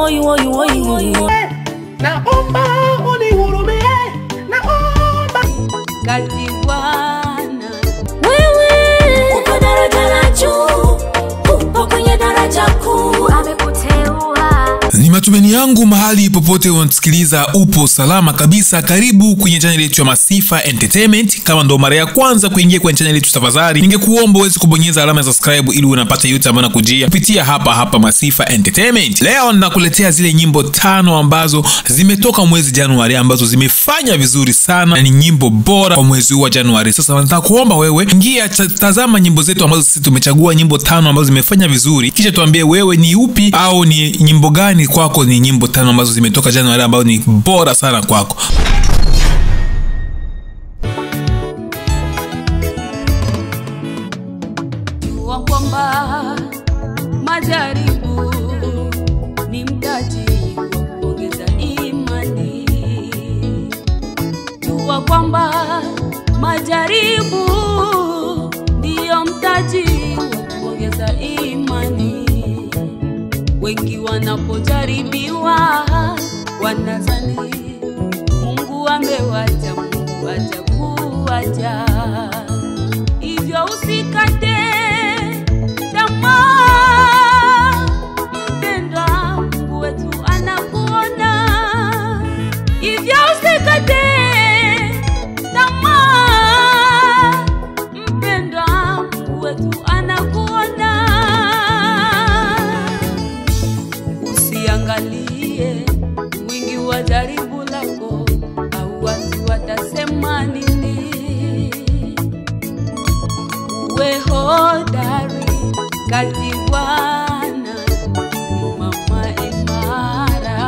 naomba unihurumie, naomba kati Bwana. Wewe uko daraja la juu, uko kwenye daraja kuu, amekuteua. Ni matumaini yangu mahali popote unasikiliza upo salama kabisa. Karibu kwenye channel yetu ya Masifa Entertainment. Kama ndo mara ya kwanza kuingia kwenye channel yetu, tafadhali ningekuomba uweze kubonyeza alama ya subscribe ili unapata yote ambayo nakujia kupitia hapa Masifa Entertainment. Leo ninakuletea zile nyimbo 5 ambazo zimetoka mwezi Januari ambazo zimefanya vizuri sana na ni nyimbo bora kwa mwezi huu wa Januari. Sasa nataka kuomba wewe ingia tazama nyimbo zetu ambazo sisi tumechagua nyimbo 5 ambazo zimefanya vizuri, kisha tuambie wewe ni upi au ni nyimbo gani kwako ni nyimbo 5 ambazo zimetoka Januari ambazo ni bora sana kwako. Jua kwamba majaribu ni mtaji wa kuongeza imani. Jua kwamba majaribu ndio mtaji wa kuongeza imani. Wengi wanapojaribiwa wanazani Mungu amewacha, Mungu hajakuacha. Hivyo usikate tamaa, mpendwa, Mungu wetu anakuona. Hivyo usikate tamaa, mpendwa, Mungu wetu anakuona. Usiangalie wingi wa jaribu lako au watu watasema nini. Uwe hodari kati Bwana ni mama imara.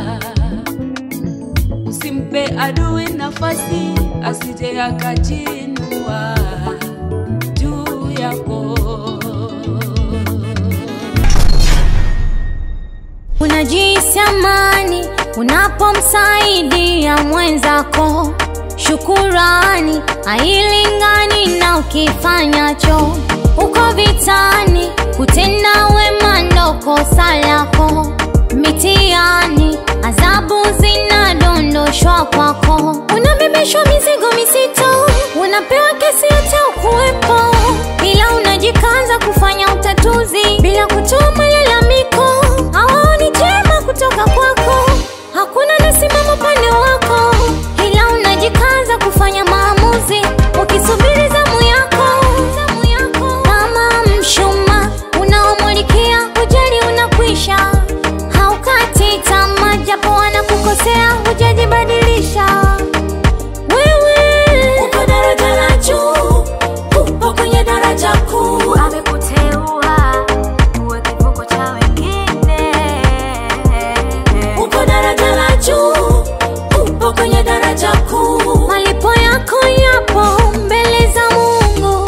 Usimpe adui nafasi asije akajinua juu yako. Unajihisi amani unapomsaidia mwenzako. Shukurani hailingani na ukifanyacho. Uko vitani kutenda wema ndo kosa lako. Mitihani adhabu zinadondoshwa kwako. Unabebeshwa mizigo mizito, unapewa kesi hata ukuwepo, ila unajikaza kufanya utatuzi bila kutoa malalamiko. Hawaoni jema kutoka kwako, hakuna nasimama pande wako, ila unajikaza kufanya maamuzi ukisubiri zamu yako. Kama mshumaa unaomulikia hujali unakwisha, haukati tamaa japo wanakukosea hujajibadilisha. Wewe uko daraja la juu, uko kwenye daraja kuu, amekuteua uwe kivuko cha wengine. Uko daraja la juu, uko kwenye daraja kuu, malipo yako yapo mbele za Mungu.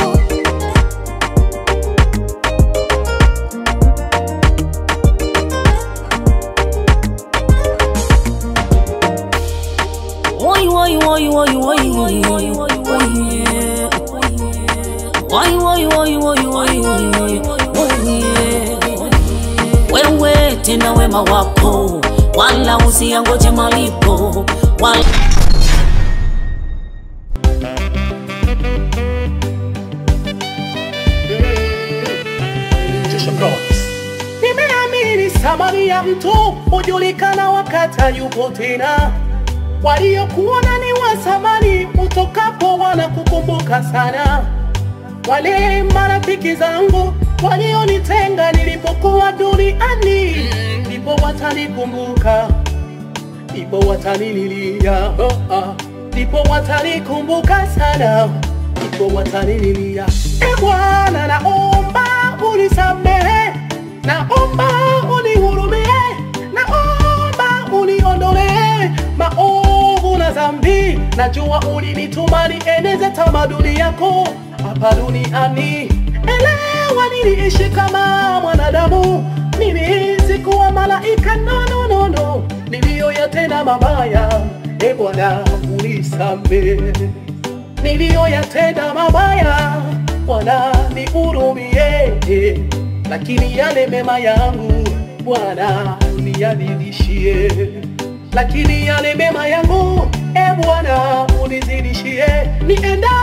Wewe tena wema wapo, wala usiangoje malipo, wala nimeamini thamani ya mtu hujulikana wakati yupo tena. Waliokuona ni wa thamani utokapo wanakukumbuka sana. Wale marafiki zangu walionitenga nilipokuwa duniani, ndipo watanikumbuka, ndipo watanililia, ndipo watanikumbuka sana, ndipo watanililia. Bwana naomba unisamehe, naomba unihurumie, naomba uniondolee maovu na dhambi. Najua ulinituma nieneze tamaduni yako hapa duniani. Elewa niliishi kama mwanadamu, mimi sikuwa malaika, no. Niliyoyatenda mabaya, Bwana unisamehe. Niliyoyatenda mabaya, Bwana nihurumie. Lakini yale mema yangu, Bwana uniyadilishie, lakini yale mema yangu e Bwana unizidishie, nienda